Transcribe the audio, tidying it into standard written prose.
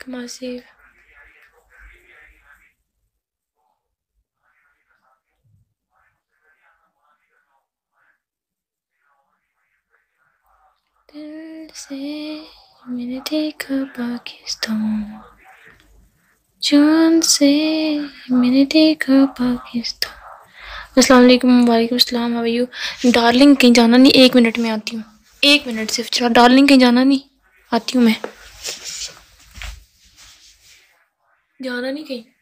Massive. دل سے میں نے دیکھا پاکستان، جان سے میں نے دیکھا پاکستان. السلام علیکم. وعلیکم السلام. How are you darling? کہیں جانا نہیں، 1 منٹ میں آتی ہوں. 1 منٹ صرف. چلو ڈارلنگ کہیں جانا نہیں، آتی ہوں میں. جانا نہیں کہیں.